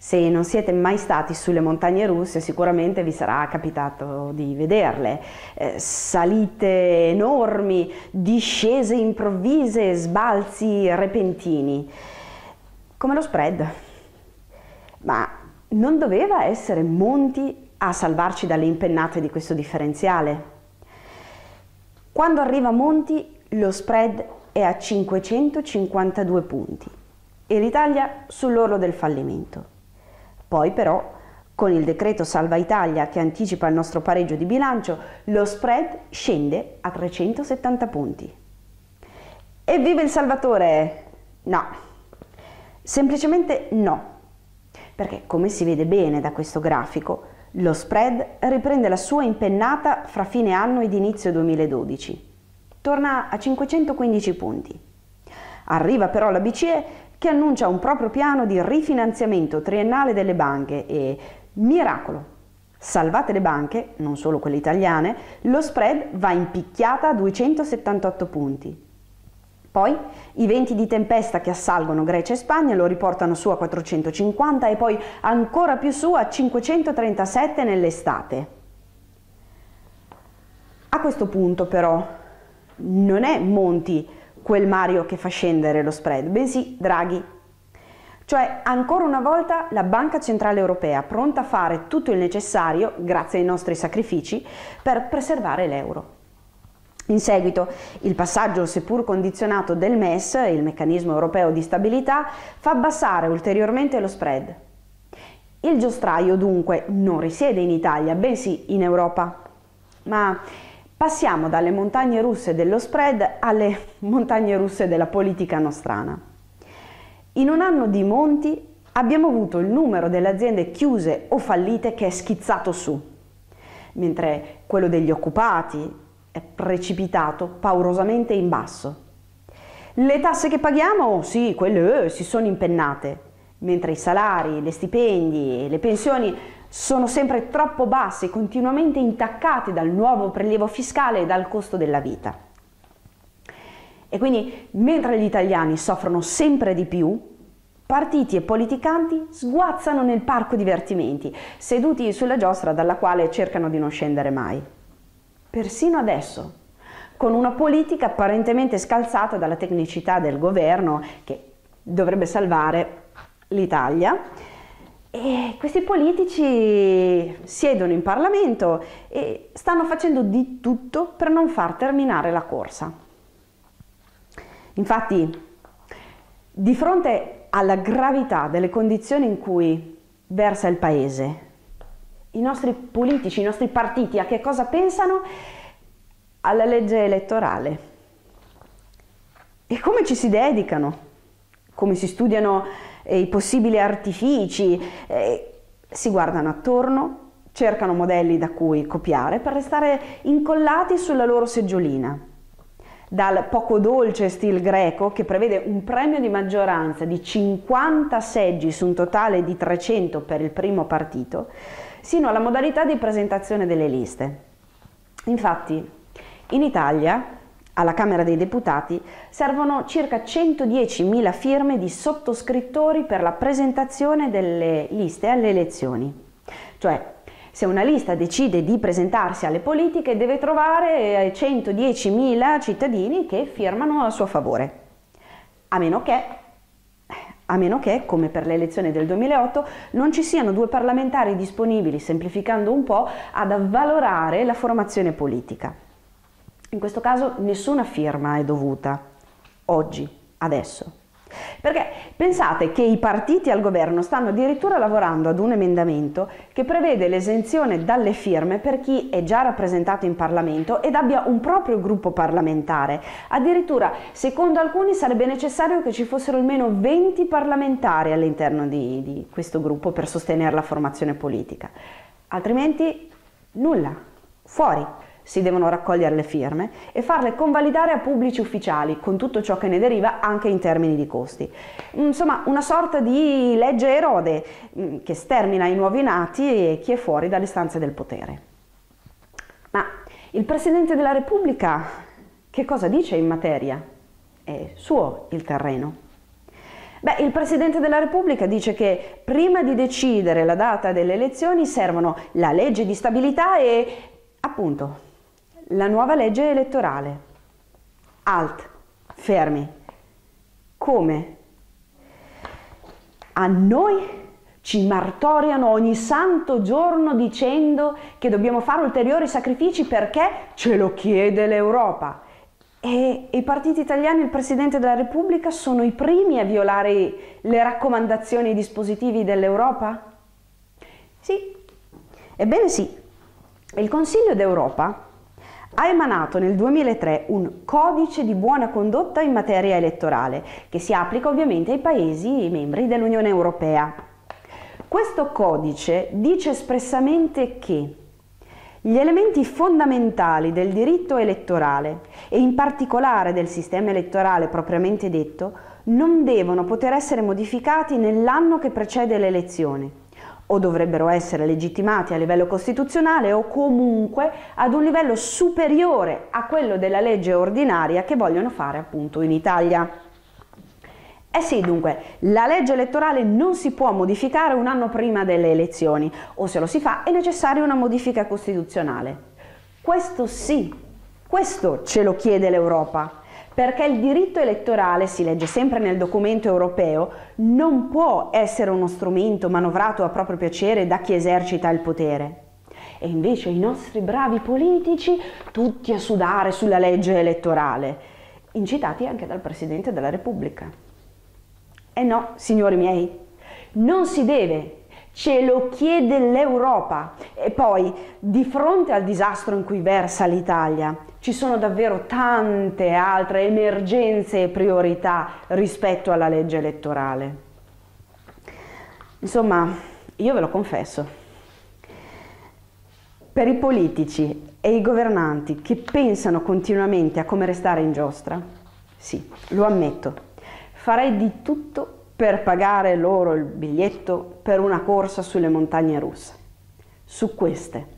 Se non siete mai stati sulle montagne russe, sicuramente vi sarà capitato di vederle. Salite enormi, discese improvvise, sbalzi repentini. Come lo spread. Ma non doveva essere Monti a salvarci dalle impennate di questo differenziale? Quando arriva Monti, lo spread è a 552 punti e l'Italia sull'orlo del fallimento. Poi però, con il decreto Salva Italia che anticipa il nostro pareggio di bilancio, lo spread scende a 370 punti. Evviva il Salvatore! No, semplicemente no, perché come si vede bene da questo grafico, lo spread riprende la sua impennata fra fine anno ed inizio 2012. Torna a 515 punti. Arriva però la BCE che annuncia un proprio piano di rifinanziamento triennale delle banche e, miracolo, salvate le banche, non solo quelle italiane, lo spread va in picchiata a 278 punti. Poi i venti di tempesta che assalgono Grecia e Spagna lo riportano su a 450 e poi ancora più su a 537 nell'estate. A questo punto però non è Monti quel Mario che fa scendere lo spread, bensì Draghi. Cioè, ancora una volta, la Banca Centrale Europea pronta a fare tutto il necessario, grazie ai nostri sacrifici, per preservare l'euro. In seguito, il passaggio, seppur condizionato del MES, il meccanismo europeo di stabilità, fa abbassare ulteriormente lo spread. Il giostraio, dunque, non risiede in Italia, bensì in Europa. Ma passiamo dalle montagne russe dello spread alle montagne russe della politica nostrana. In un anno di Monti abbiamo avuto il numero delle aziende chiuse o fallite che è schizzato su, mentre quello degli occupati è precipitato paurosamente in basso. Le tasse che paghiamo, sì, quelle si sono impennate, mentre i salari, le stipendi e le pensioni sono sempre troppo bassi, continuamente intaccati dal nuovo prelievo fiscale e dal costo della vita. E quindi, mentre gli italiani soffrono sempre di più, partiti e politicanti sguazzano nel parco divertimenti, seduti sulla giostra dalla quale cercano di non scendere mai. Persino adesso, con una politica apparentemente scalzata dalla tecnicità del governo che dovrebbe salvare l'Italia, e questi politici siedono in Parlamento e stanno facendo di tutto per non far terminare la corsa. Infatti, di fronte alla gravità delle condizioni in cui versa il Paese, i nostri politici, i nostri partiti, a che cosa pensano? Alla legge elettorale. E come ci si dedicano? Come si studiano i possibili artifici? Si guardano attorno, cercano modelli da cui copiare per restare incollati sulla loro seggiolina. Dal poco dolce stil greco, che prevede un premio di maggioranza di 50 seggi su un totale di 300 per il primo partito, sino alla modalità di presentazione delle liste. Infatti, in Italia, alla Camera dei Deputati, servono circa 110.000 firme di sottoscrittori per la presentazione delle liste alle elezioni. Cioè, se una lista decide di presentarsi alle politiche, deve trovare 110.000 cittadini che firmano a suo favore. A meno che, come per le elezioni del 2008, non ci siano due parlamentari disponibili, semplificando un po', ad avvalorare la formazione politica. In questo caso nessuna firma è dovuta, oggi, adesso. Perché pensate che i partiti al governo stanno addirittura lavorando ad un emendamento che prevede l'esenzione dalle firme per chi è già rappresentato in Parlamento ed abbia un proprio gruppo parlamentare. Addirittura, secondo alcuni, sarebbe necessario che ci fossero almeno 20 parlamentari all'interno di questo gruppo per sostenere la formazione politica. Altrimenti, nulla, fuori. Si devono raccogliere le firme e farle convalidare a pubblici ufficiali, con tutto ciò che ne deriva anche in termini di costi. Insomma, una sorta di legge Erode che stermina i nuovi nati e chi è fuori dalle stanze del potere. Ma il Presidente della Repubblica che cosa dice in materia? È suo il terreno. Beh, il Presidente della Repubblica dice che prima di decidere la data delle elezioni servono la legge di stabilità e, appunto, la nuova legge elettorale. Alt, fermi. Come? A noi ci martoriano ogni santo giorno dicendo che dobbiamo fare ulteriori sacrifici perché ce lo chiede l'Europa. E i partiti italiani e il Presidente della Repubblica sono i primi a violare le raccomandazioni e i dispositivi dell'Europa? Sì, ebbene sì. Il Consiglio d'Europa ha emanato nel 2003 un codice di buona condotta in materia elettorale, che si applica ovviamente ai Paesi membri dell'Unione Europea. Questo codice dice espressamente che gli elementi fondamentali del diritto elettorale e in particolare del sistema elettorale propriamente detto non devono poter essere modificati nell'anno che precede le elezioni o dovrebbero essere legittimati a livello costituzionale o comunque ad un livello superiore a quello della legge ordinaria che vogliono fare appunto in Italia. Eh sì, dunque, la legge elettorale non si può modificare un anno prima delle elezioni, o se lo si fa è necessaria una modifica costituzionale. Questo sì, questo ce lo chiede l'Europa, perché il diritto elettorale, si legge sempre nel documento europeo, non può essere uno strumento manovrato a proprio piacere da chi esercita il potere. E invece i nostri bravi politici, tutti a sudare sulla legge elettorale, incitati anche dal Presidente della Repubblica. Eh no, signori miei, non si deve, ce lo chiede l'Europa. E poi, di fronte al disastro in cui versa l'Italia, ci sono davvero tante altre emergenze e priorità rispetto alla legge elettorale. Insomma, io ve lo confesso, per i politici e i governanti che pensano continuamente a come restare in giostra, sì, lo ammetto, farei di tutto per pagare loro il biglietto per una corsa sulle montagne russe. Su queste